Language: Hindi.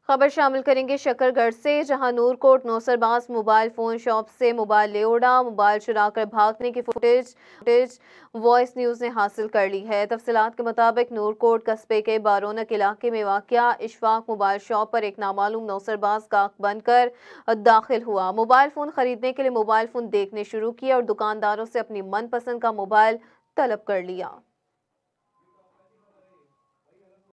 खबर शामिल करेंगे शकरगढ़ से, जहां नूर कोट नौसर बाज मोबाइल फोन शॉप से मोबाइल ले उड़ा। मोबाइल चुराकर भागने की फुटेज वॉइस न्यूज ने हासिल कर ली है। तफसीलात के मुताबिक नूर कोट कस्बे के बारोनक इलाके में वाक़या इशफाक मोबाइल शॉप पर एक नामालूम नौसरबाज गाहक बनकर दाखिल हुआ। मोबाइल फोन खरीदने के लिए मोबाइल फोन देखने शुरू किए और दुकानदारों से अपनी मनपसंद का मोबाइल तलब कर लिया।